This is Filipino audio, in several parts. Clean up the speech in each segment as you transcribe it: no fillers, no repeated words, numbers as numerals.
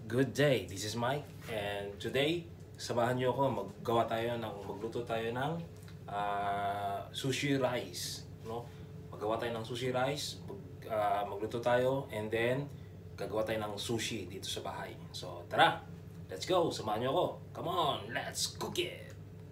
Good day, this is Mike, and today samahan niyo ako magluto tayo ng sushi rice, no? Maggawa tayo ng sushi rice, magluto tayo, and then gagawa tayo ng sushi dito sa bahay. So tara, let's go, samahan niyo ako. Come on, let's cook it.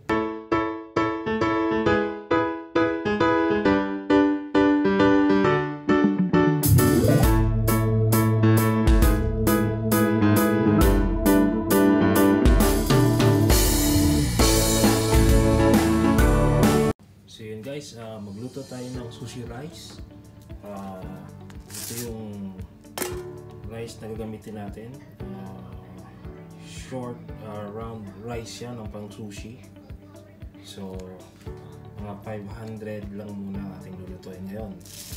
Guys, magluto tayo ng sushi rice. Ito yung rice na gagamitin natin. Short, round rice yan ng pang sushi. So, mga 500 lang muna ating lulutuin ngayon.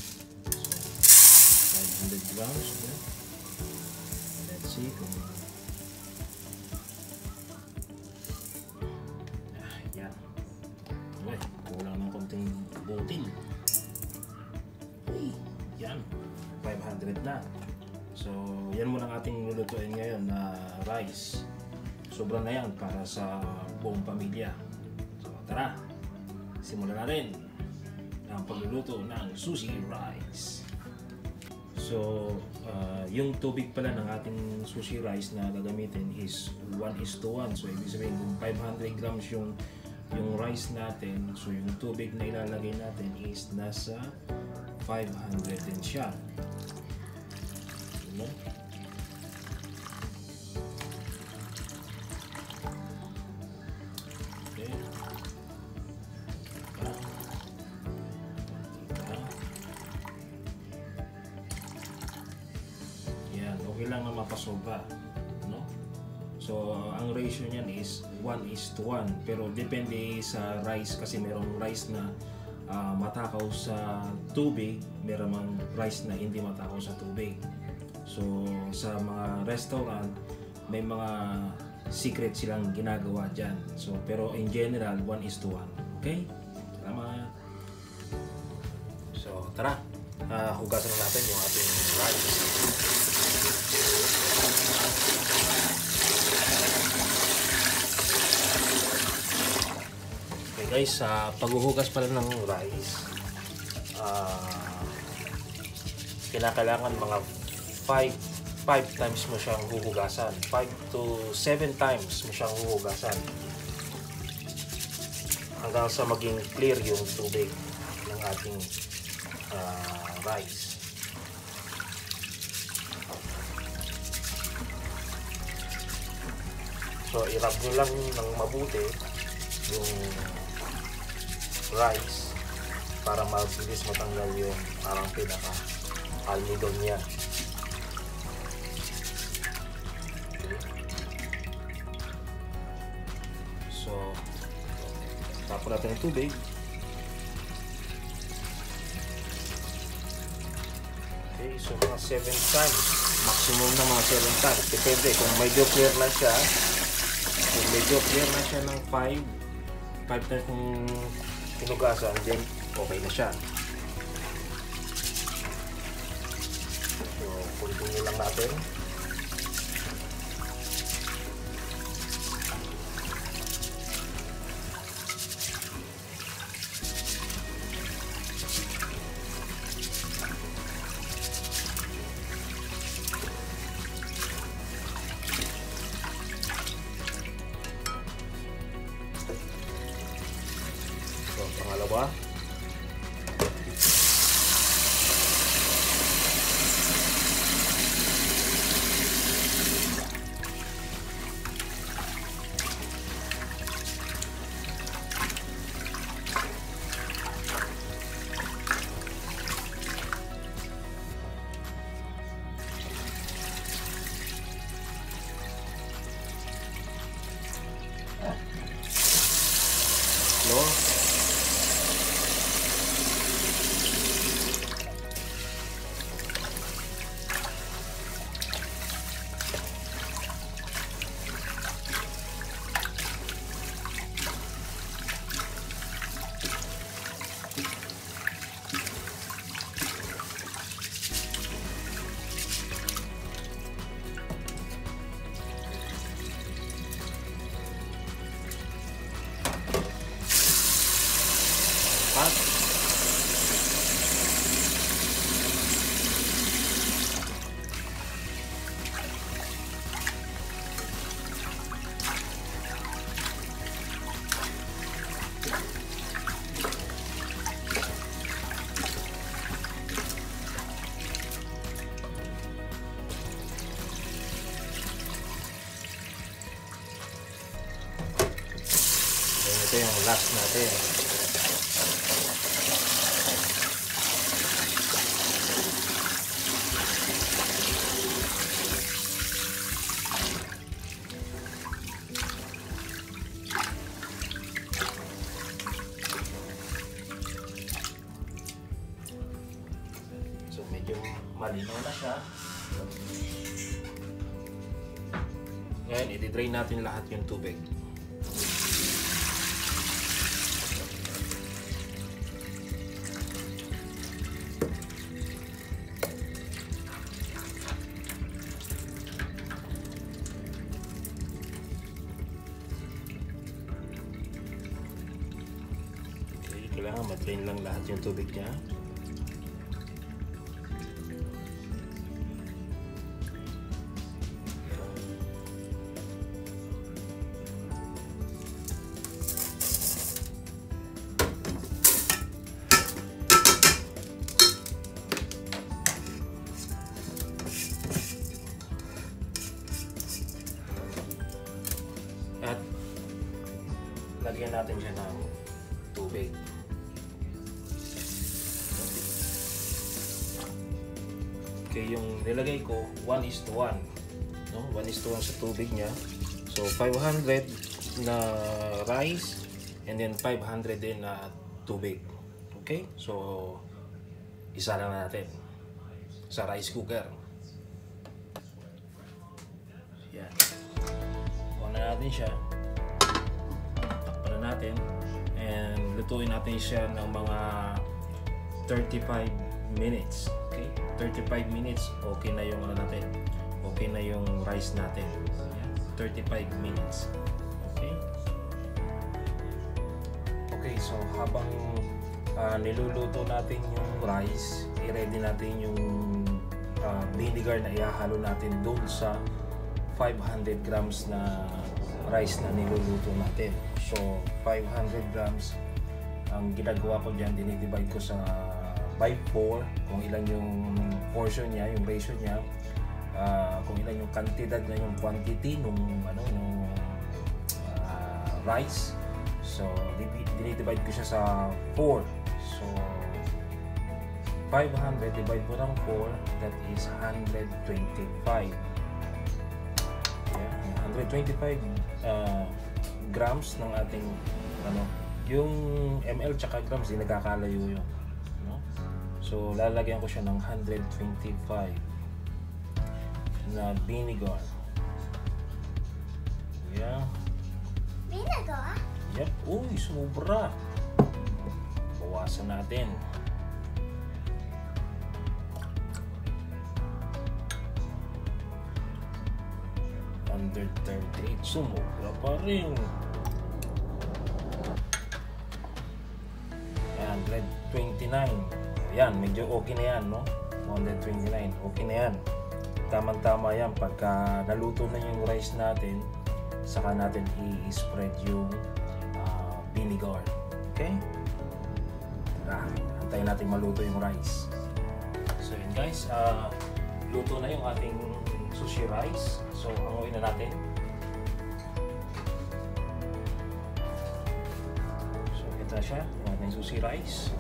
So, 500 grams. Yeah. Let's see kung yan. Okay, kulang ng konting butil. Okay, yan. 500 na. So, yan muna ang ating lulutuin ngayon na rice. Sobra na yan para sa buong pamilya. So, tara. Simulan natin ang pagluluto ng sushi rice. So, yung tubig pala ng ating sushi rice na gagamitin is 1:1. So, ibig sabihin kung 500 grams yung rice natin, so yung tubig na ilalagay natin is nasa 500 din siya. Diba? Okay. Yan, okay lang na mapasobra. So, ang ratio niyan is 1:1. Pero depende sa rice kasi merong rice na matakaw sa tubig, merong rice na hindi matakaw sa tubig. So, sa mga restaurant, may mga secret silang ginagawa dyan. So, pero in general, 1:1. Okay? Salamat! So, tara! Hugasan natin yung ating rice. Guys, paghuhugas pala ng rice, kinakailangan mga 5 times mo siyang huhugasan. 5 to 7 times mo siyang huhugasan hanggang sa maging clear yung tubig ng ating rice. So, i-rub nyo lang ng mabuti yung rice para mabilis matanggal yung parang pinaka-almidon niya. Okay. So, tapon natin yung tubig. Okay, so mga 7 times. Maximum na mga 7 times. Depende kung medyo clear na siya. Kung medyo clear na siya ng 5 times kung hinugasan, then okay na siya. So, continue lang natin. Pangalawa, last natin. So medyo malinaw na siya. Ngayon, i-drain natin lahat yung tubig. Okay, kailangan ma-drain lang lahat yung tubig niya. At lagyan natin siya ng tubig. Okay, yung nilagay ko 1:1, no? 1:1 sa tubig niya. So 500 na rice and then 500 din na tubig. Okay? So isa lang natin sa rice cooker. Yan. Na natin siya, takpan na natin, and lutuin natin siya ng mga 35 minutes. Okay, 35 minutes, okay na yung ano natin, okay na yung rice natin. 35 minutes. Okay. Okay, so habang niluluto natin yung rice, i-ready natin yung vinegar na ihahalo natin doon sa 500 grams na rice na niluluto natin. So 500 grams, ang ginagawa ko dyan, dinidivide ko sa by 4 kung ilan yung portion niya, yung ratio niya, kung ilan yung kantidad na yung quantity nung rice. So dinidivide ko siya sa 4. So 500 divide mo ng 4, that is 125. 125 grams ng ating yung ml tsaka grams, hindi nagkakalayo yun, no? So lalagyan ko siya ng 125 na vinegar. Yeah. Vinegar? Yep. Uy, sobra. Bawasan natin. Under 38, sumobra pa rin. 129. Ayan, medyo okay na yan, no? 129, okay na yan. Tamang-tama yan. Pagka naluto na yung rice natin, saka natin i-spread yung vinegar. Okay? Antayin natin maluto yung rice. So yun guys, luto na yung ating sushi rice. So hanguin na natin. So ito na siya, yung ating sushi rice.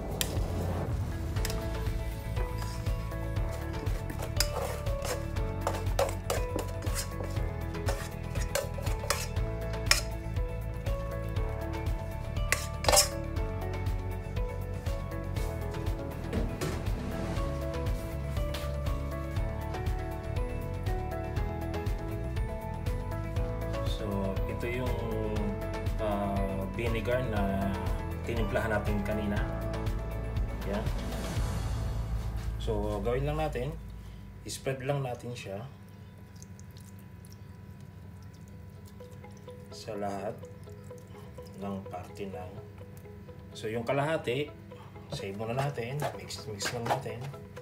Ito yung vinegar na tinimplahan natin kanina. Yan. So gawin lang natin, i-spread lang natin siya sa lahat ng parte ng. So yung kalahati, save muna natin, mix lang natin.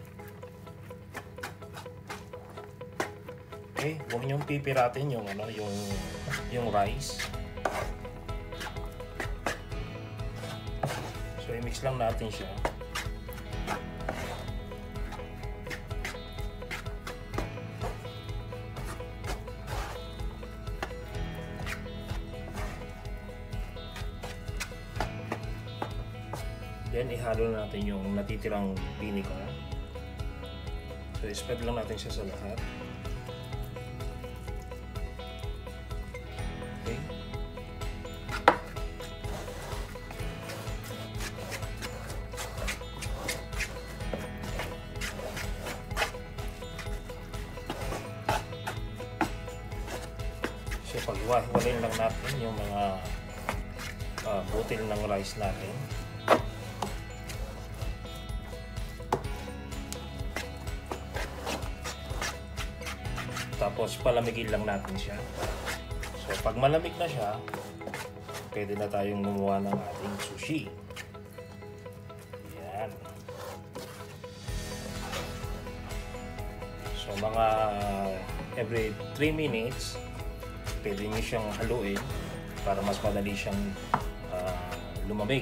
Okay, huwag niyong pipiratin yung yung rice. So i-mix lang natin siya. Then ihalo na natin yung natitirang vinegar. So spread lang natin siya sa lahat. Okay. So pag-iwa-hiwalayin lang natin yung mga butil ng rice natin. Tapos palamigin lang natin siya. So pag malamig na siya, pwede na tayong gumawa ng ating sushi. Yan. So mga every 3 minutes, pwede nyo siyang haluin para mas madali siyang lumamig.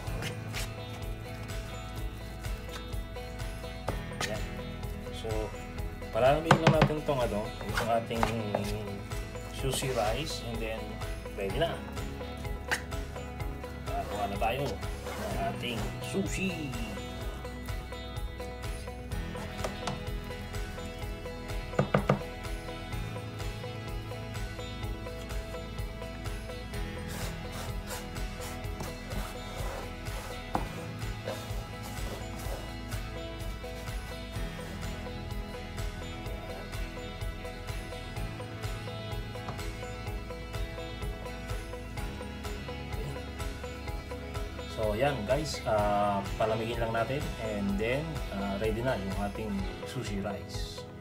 Yan. So palamigin lang natin itong ating sushi rice, and then ready na. Kuha na tayo ng ating sushi. So yan guys, palamigin lang natin, and then ready na yung ating sushi rice.